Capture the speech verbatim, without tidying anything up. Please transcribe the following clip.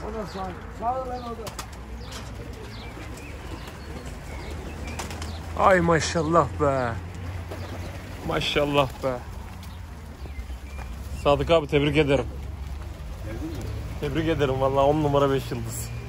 Orada sağ. Sağ ben orada. Ay maşallah be. Maşallah be. Sadık abi tebrik ederim. Tebrik ederim vallahi on numara beş yıldız.